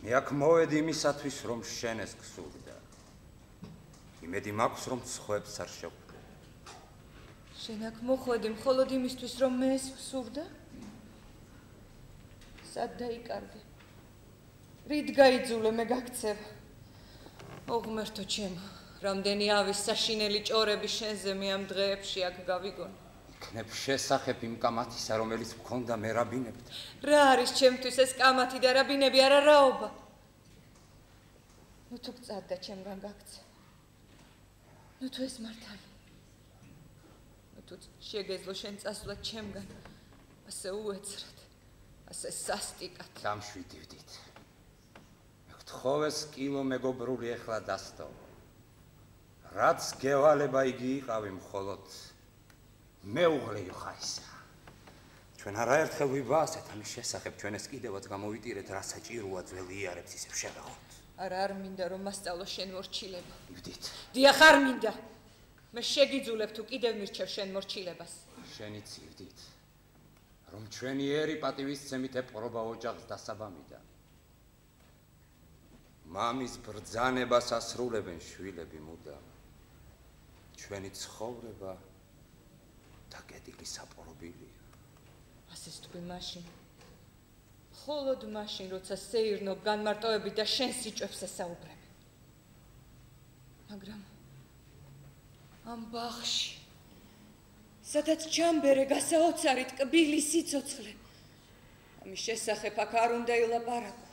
მე აქ მოვედი იმისათვის, რომ შენ ეს გსურდა. იმედი მაქვს, რომ სხვებს არ შევხვდე. შენ აქ მოხვედი მხოლოდ იმისთვის, რომ მე ეს ვსურდა? სად დაიკარგე? რით გაიძულე მე გაქცევა? ოღმერთო ჩემო, რამდენი ავის საშინელი ჭორები შენზე მე ამ დღეებში აქ გავიგონე. იქნებ შესახებ იმ კამათისა, რომელიც მქონდა მე რაბინებდა. რა არის ჩემთვის ეს კამათი და რაბინები, არა რაობა? ნუ თუ გწადდა ჩემგან გაქცე. ნუ თუ ეს მართალი. ნუ თუ შეგეძლო შენ წასვლა ჩემგან, ასე უეცრად, ასე სასტიკად. დამშვიდივდით. მე გთხოვეს კილო მეგობრული ეხლა დასტო. რაც გევალება იგი იყავი მხოლოდ მეუღლე ხაისა. ჩვენ არაერთხელ ვიბაასეთ ამის შესახებ, ჩვენ ეს კიდევაც გამოვიტირეთ, რა საჭიროა ძველი იარებს ისევ შევეხოთ. არ მინდა რომ მასწავლო შენ მორჩილება. ივდით. დიახ, არ მინდა. მე შეგიძულებ თუ კიდევ მირჩევ შენ მორჩილებას. შენიც ივდით. რომ ჩვენი ერი პატივისცემით ეპყრობა ოჯახს დასაბამიდა. მამის ბრძანებას ასრულებენ შვილები მუდამ. ჩვენი ცხოვრება დაკეტილი საპყრობილია. ასეც თქვი მაშინ. მხოლოდ მაშინ, როცა სეირნობ განმარტოებით და შენ სიჭვებს ესაუბრებ. მაგრამ ამ ბაღში, სადაც ჯამბერე გასაოცარი ტკბილი სიცოცხლე, ამის შესახებ აქ არ უნდა ილაპარაკო.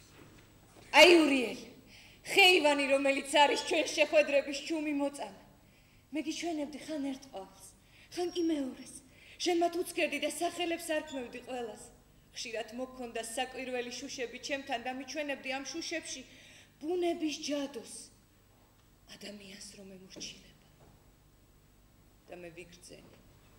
აი ურიელი, ხეივანი, რომელიც არის ჩვენ შეხვედრების ჩუმი მოწამე. მე გიჩვენებდი ხან ერთ ყავს, ხან კი მეორეს. შენ მათ უცქერდი და სახელებს არ ქმევდი ყველას. ხშირად მოგქონდა საკვირველი შუშები ჩემთან და მიჩვენებდი ამ შუშებში ბუნების ჯადოს. ადამიანს რომ ემორჩილება. და მე ვიგრძენი.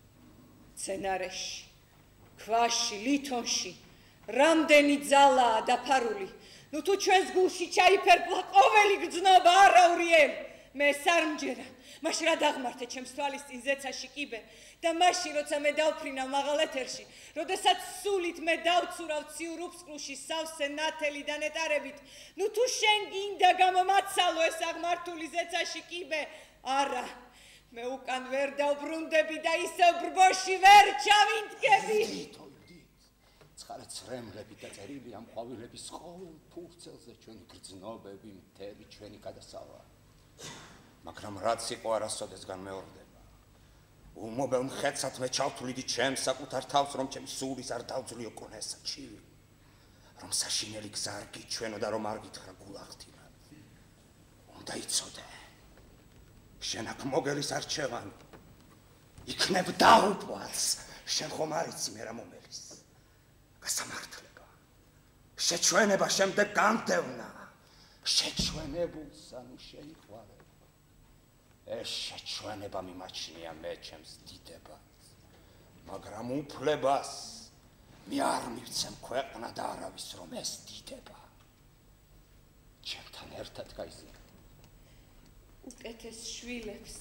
სცენარეში, ქვაში, ლითონში, რამდენი ძალაა დაფარული. ნუ თუ ჩვენს გულში ჩაიფერპლა ყოველი გრძნობა, არა ურიელი, მე ეს არ მჯერა. მაშინ რა დაღმართე ჩემს თვალის წინ ზეცაში კიბე და მაშინ როცა მე დავფრინავ მაღალ ეთერში, როდესაც სულით მე დავცურავ ციურ უფსკრუში სავსე ნათელი და ნეტარებით, ნუ თუ შენ გინდა გამომაცალო ეს აღმართული ზეცაში კიბე, არა, მე უკან ვერ დავბრუნდები და ისევ ბრბოში ვერ ჩავინდგები. ცხარე ცრემლები და წერილი ამ ყვავილების ყოველ ფურცელზე ჩვენი გრძნობები, მთელი ჩვენი გადასავალი. მაგრამ რაც იყო არასოდეს განმეორდება. უმობელ მხედსად მე ჩავთვლიდი ჩემს საკუთარ თავს, რომ ჩემი სულის არ დავძლიო კონესა ჩივი. რომ საშინელი გზა არ გიჩვენო და რომ არ გითხრა გულახთინა. უნდა იცოდე. შენ აქ მოგელის არჩევანი. იქნებ დაუპვაც. შენ ხომ არ იცი მე რა მომელის. გასამართლება. შეჩვენება შემდეგ განდევნა. შეჩვენებულს ანუ შეიყვარება. ეს შეჩვენება მიმაჩნია მე ჩემს დიდებას, მაგრამ უფლებას მე არ მივცემ ქვეყნა და არავის რომ ეს დიდება ჩემთან ერთად გაიზარდა. უკეთეს შვილებს,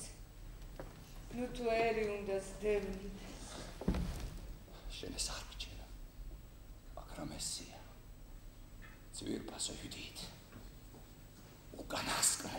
ნუ თუ ერი უნდა სდევნიდეს. შენ ეს არ გიჩერა, მაგრამ ესია. ძვირფასო უდით. უკანასკნელ